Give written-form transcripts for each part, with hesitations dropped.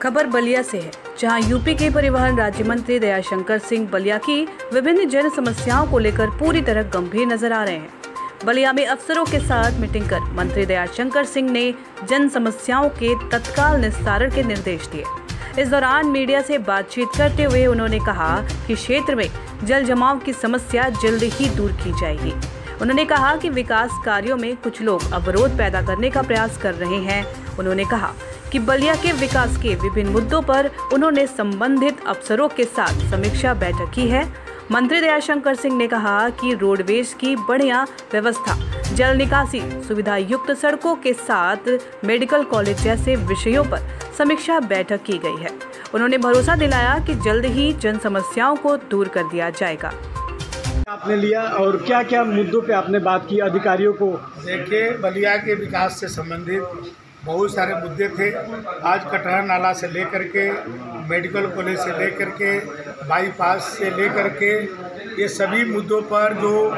खबर बलिया से है, जहां यूपी के परिवहन राज्य मंत्री दयाशंकर सिंह बलिया की विभिन्न जन समस्याओं को लेकर पूरी तरह गंभीर नजर आ रहे हैं। बलिया में अफसरों के साथ मीटिंग कर मंत्री दयाशंकर सिंह ने जन समस्याओं के तत्काल निस्तारण के निर्देश दिए। इस दौरान मीडिया से बातचीत करते हुए उन्होंने कहा कि क्षेत्र में जल जमाव की समस्या जल्द ही दूर की जाएगी। उन्होंने कहा कि विकास कार्यों में कुछ लोग अवरोध पैदा करने का प्रयास कर रहे हैं। उन्होंने कहा कि बलिया के विकास के विभिन्न मुद्दों पर उन्होंने संबंधित अफसरों के साथ समीक्षा बैठक की है। मंत्री दयाशंकर सिंह ने कहा कि रोडवेज की बढ़िया व्यवस्था, जल निकासी, सुविधा युक्त सड़कों के साथ मेडिकल कॉलेज जैसे विषयों पर समीक्षा बैठक की गई है। उन्होंने भरोसा दिलाया कि जल्द ही जन समस्याओं को दूर कर दिया जाएगा। आपने लिया और क्या क्या मुद्दों पे आपने बात की अधिकारियों को? देखिए, बलिया के विकास से संबंधित बहुत सारे मुद्दे थे। आज कटरा नाला से लेकर के मेडिकल कॉलेज से लेकर के बाईपास से लेकर के ये सभी मुद्दों पर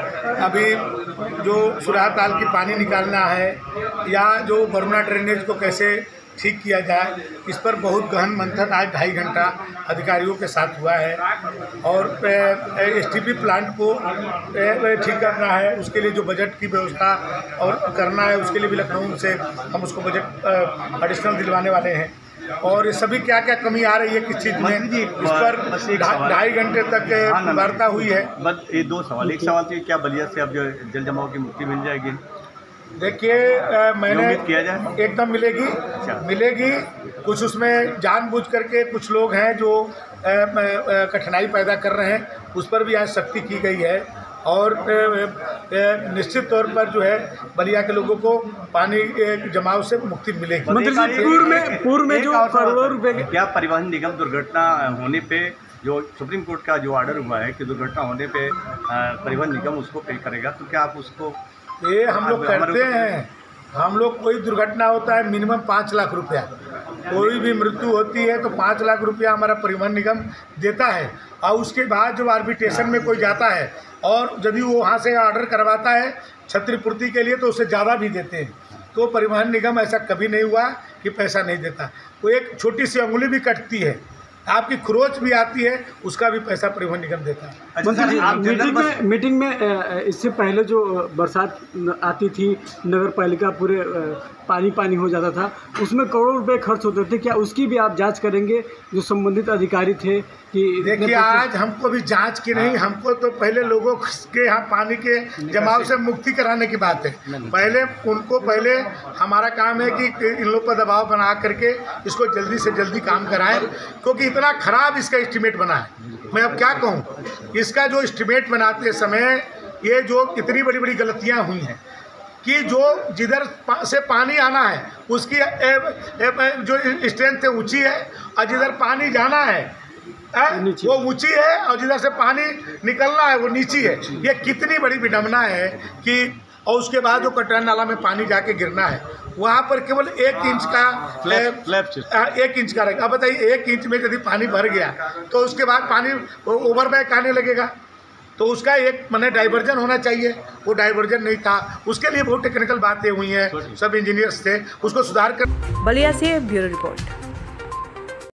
जो सुराताल की पानी निकालना है या जो बरुणा ड्रेनेज को कैसे ठीक किया जाए, इस पर बहुत गहन मंथन आज 2.5 घंटा अधिकारियों के साथ हुआ है। और एसटीपी प्लांट को ठीक करना है, उसके लिए जो बजट की व्यवस्था और करना है, उसके लिए भी लखनऊ से हम उसको बजट एडिशनल दिलवाने वाले हैं। और ये सभी क्या क्या कमी आ रही है किस चीज़ में, इस पर 2.5 घंटे तक वार्ता हुई है। बस ये 2 सवाल। एक सवाल थी, क्या बलिया से अब जो जल जमाव की मुक्ति मिल जाएगी? देखिए, मैंने किया जाए एकदम मिलेगी। कुछ उसमें जानबूझ करके कुछ लोग हैं जो कठिनाई पैदा कर रहे हैं, उस पर भी आज सख्ती की गई है। और निश्चित तौर पर जो है बलिया के लोगों को पानी जमाव से मुक्ति मिलेगी। मंत्री जी, पूर्व में जो करोड़ों रुपए, क्या परिवहन निगम दुर्घटना होने पे जो सुप्रीम कोर्ट का जो ऑर्डर हुआ है कि दुर्घटना होने पे परिवहन निगम उसको पे करेगा, तो क्या आप उसको? ये हम लोग करते हैं। हम लोग कोई दुर्घटना होता है मिनिमम 5 लाख रुपया, कोई भी मृत्यु होती है तो 5 लाख रुपया हमारा परिवहन निगम देता है। और उसके बाद जब आर्बिट्रेशन में कोई जाता है और यदि वो वहाँ से ऑर्डर करवाता है क्षतिपूर्ति के लिए तो उससे ज़्यादा भी देते हैं। तो परिवहन निगम ऐसा कभी नहीं हुआ कि पैसा नहीं देता। वो एक छोटी सी अंगुली भी कटती है, आपकी खरोच भी आती है, उसका भी पैसा परिवहन निगम देता है। मीटिंग में इससे पहले जो बरसात आती थी, नगर पालिका पूरे पानी हो जाता था, उसमें करोड़ों रुपए खर्च होते थे। क्या उसकी भी आप जांच करेंगे जो संबंधित अधिकारी थे? कि देखिए, आज हमको भी जांच की नहीं, हमको तो पहले लोगों के यहाँ पानी के जमाव से मुक्ति कराने की बात है। पहले हमारा काम है कि इन लोग पर दबाव बना करके इसको जल्दी से जल्दी काम कराएं, क्योंकि इतना खराब इसका एस्टीमेट बना है। मैं अब क्या कहूँ, इसका जो एस्टीमेट बनाते समय ये जो इतनी बड़ी बड़ी गलतियाँ हुई हैं कि जो जिधर से पानी आना है उसकी जो स्ट्रेंथ है ऊंची है, और जिधर पानी जाना है वो ऊंची है, और जिधर से पानी निकलना है वो नीची है। ये कितनी बड़ी विडंबना है कि और उसके बाद जो कटरा नाला में पानी जाके गिरना है वहाँ पर केवल 1 इंच का 1 इंच का रहेगा। अब बताइए, 1 इंच में यदि पानी भर गया तो उसके बाद पानी ओवरबैक आने लगेगा, तो उसका एक डाइवर्जन होना चाहिए। वो डाइवर्जन नहीं था, उसके लिए बहुत टेक्निकल बातें हुई हैं, सब इंजीनियर्स थे, उसको सुधार कर। बलिया से ब्यूरो रिपोर्ट।